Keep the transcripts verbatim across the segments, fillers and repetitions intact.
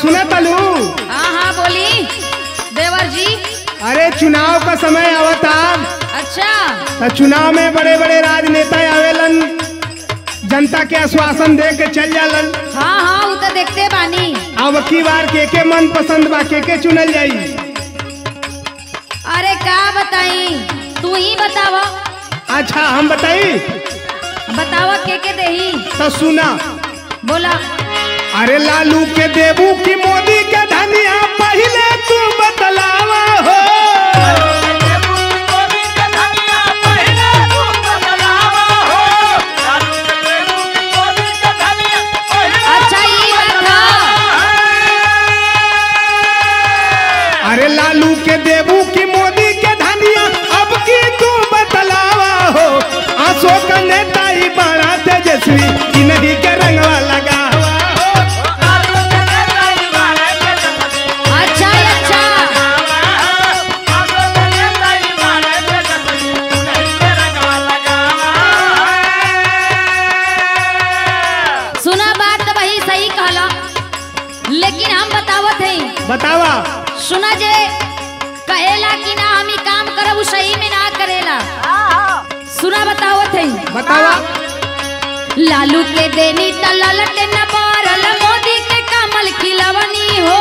सुना तलू। हाँ हाँ बोली देवर जी। अरे चुनाव का समय आवता। अच्छा तो चुनाव में बड़े बड़े राजनेता आवेलन, जनता के आश्वासन दे के चल जालन। हाँ हाँ वो तो देखते बानी। अब की बार के के मन पसंद बा के के चुनल जाई। अरे का बताई, तू ही बतावा। अच्छा हम बताई, बतावा के के देही। तो सुना बोला। अरे लालू के देबू की मोदी के धनिया, पहले तू बतलावा हो। अच्छा ये बात है। अरे लालू के देबू की मोदी के धनिया, अब की तू बतलावा हो। अशोक नेता ही बड़ा तेजस्वी, कि नहीं के रंगवा लगा हुआ हो। अच्छा अच्छा सुना बात तो वही सही कहला, लेकिन हम बतावत है। बतावा। सुना जे कहेला कि ना हम ही काम करब, उ सही में ना करेला। सुना बतावत है। बतावा। लालू के देनी त ललटे न बारल, मोदी के कमल खिलवनी हो।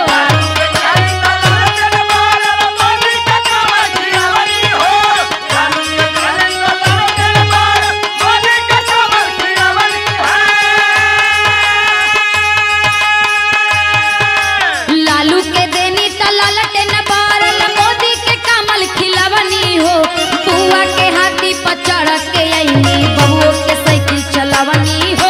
लालू के देनी त ललटे न बारल, मोदी के कमल खिलवनी हो। बुआ के हाथी पर चढ़ के अइनी, बबुओ के साइकिल चलवनी हो।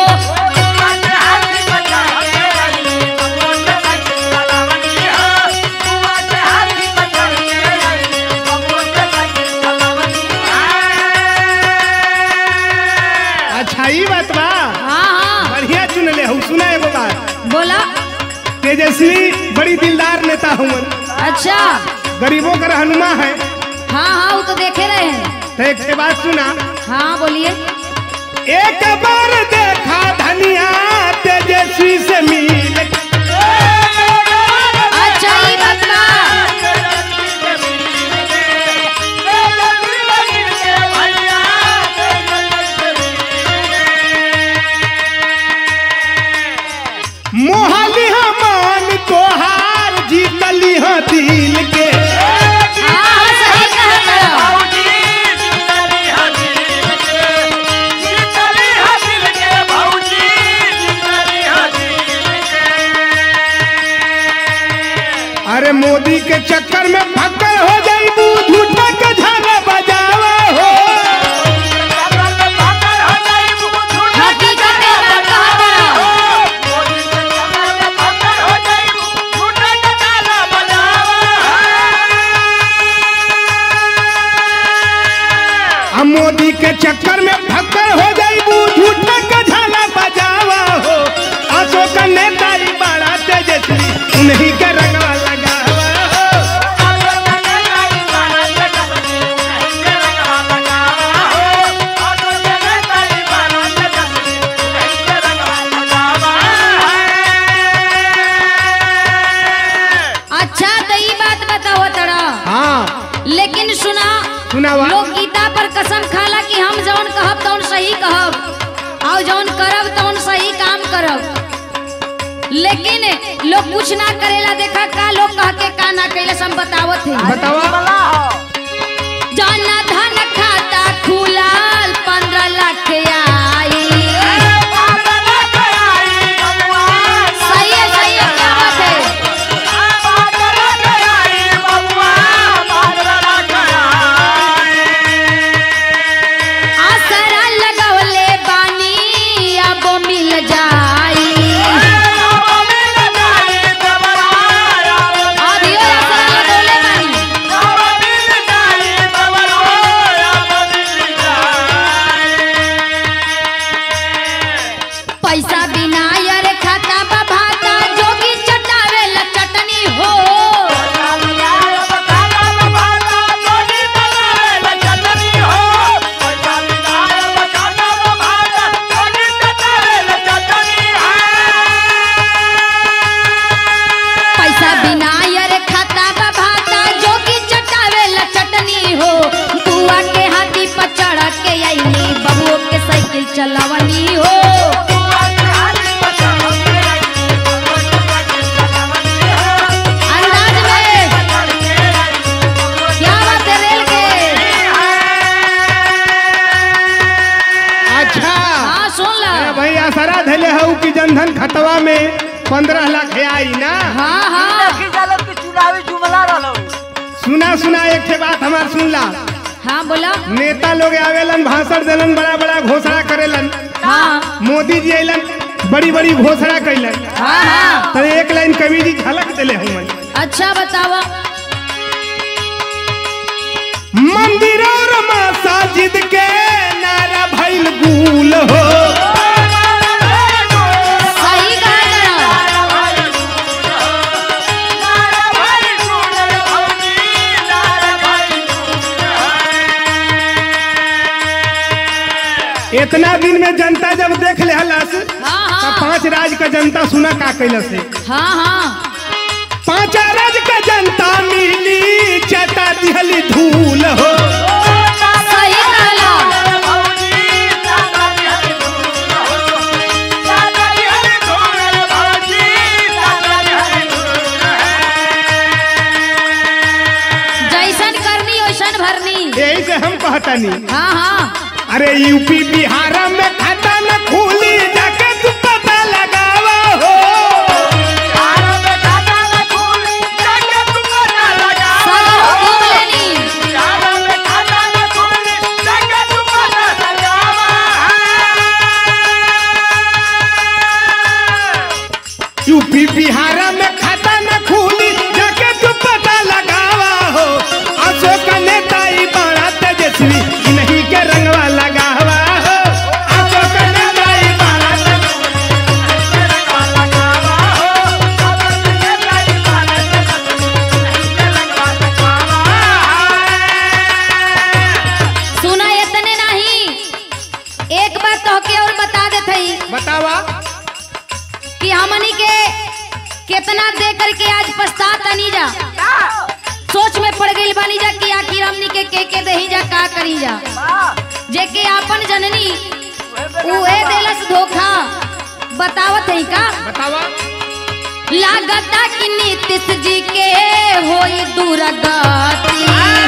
अच्छा ये बात बा। हाँ हाँ बढ़िया चुन ले हूँ। सुना एगो बात, बोला। तेजस्वी बड़ी दिलदार नेता हूँ, अच्छा गरीबों का रहनुमा है। हाँ हाँ वो तो देखे रहे हैं। तो एक ठे बात सुना। हाँ बोलिए। एक बार देखा धनिया, तेजस्वी से मिल। अच्छा ये बात बा। मोहली मान तोहार, जीतली हाँ दिल के। हाँ हाँ सही कहत रहो। अरे मोदी के चक्कर में फक्कर हो जाइबू, झूठा के झाला बजावा हो। हकीकत में बात कहत रहो। हम मोदी के चक्कर में फक्कर हो जाइबू, झूठा के झाला बजावा हो। अशोक नेता ही बड़ा तेजस्वी, उन्हीं के रंगवा लगा हुआ हो। अच्छा तो ये बात बताओ तड़ा। हाँ लेकिन सुना, सुनावा। लोग गीता पर कसम खाला कि हम जौन कहब तौन सही कहब, और जौन करब तौन सही काम करब। लेकिन लोग कुछ ना करेला। देखा का लोग कह के का ना कैला, हम बतावत है। बतावा। जन धन खाता खुलाल, पंद्रह लाख आई। सही है सही है, क्या बात है। आसरा लगवले बानी, अब मिल जाई। अभियो आसरा लगवले बानी। पैसा बिना यार खाता बभाता, जोगी चटावे ला चटनी हो। चलावनी हो। अंदाज में क्या बात है रेल के। अच्छा हाँ सुन ला। अरे भाई असरा धले हऊ कि जनधन खतवा में पंद्रह लाख आई ना। हाँ हाँ चुनावी जुमला रहो। सुना सुना एक ठे बात हमार सुन ला। हाँ बोला। नेता लोग आवेलन भाषण देलन बड़ा बड़ा घोषणा करेलन। हाँ मोदी जी अलन बड़ी बड़ी घोषणा कैलन। हाँ हाँ तो एक लाइन कवि जी झलक दिले हमन। अच्छा बतावा। मंदिर और मस्जिद के नारा भइल गुल हो। सही कहा जरा। इतना दिन में जनता जब देख ले हलस हाँ तो हाँ पांच राज का जनता सुना का कैलस है। हाँ हाँ पांच राज का जनता मिली चटा दिहली धूल हो। सही कहला। जैसन करनी वैसन भरनी। यही से हम कहतनी। हाँ हाँ अरे यूपी बिहार में खाता न खुली जाके तू पता लगावा हो। सगर घूम लेनी। यूपी बिहार में खाता न खुली जाके तू पता लगावा हो। अशोक नेता ई बड़ा तेजस्वी ई नहीं के रंगवा लगावा हो। अशोक नेता ई बड़ा सुना इतने नहीं एक बार तो के और बता देते ही बतावा। कि हमनी के कितना दे करके आज पछतातनी जा। सोच में पड़ गई बानी जा कि आखिर हमनी के के के दही जा का करी जा। जेके आपन जननी उहे देलस धोखा। बतावत है का। बतावा। लागता कि नीतीश जी के होई दुर्गति।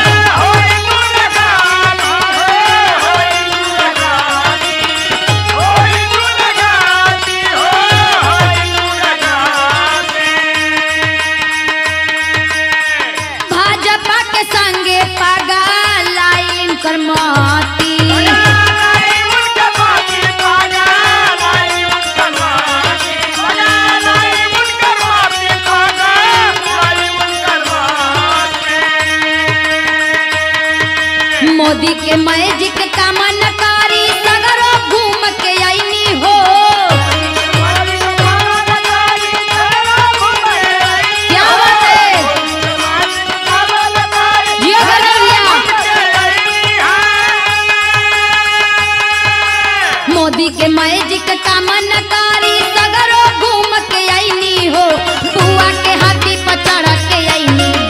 भाजपा के संगे पागल लाइन कर माती। मोदी के मैजिक का मनकारी सगरो घूम के आईनी हो। क्या बात है। जियो गजल भैया। मोदी के मैजिक का मनकारी सगरो घूम के आईनी हो। बुआ के हाथी पर चढ़ के आईनी।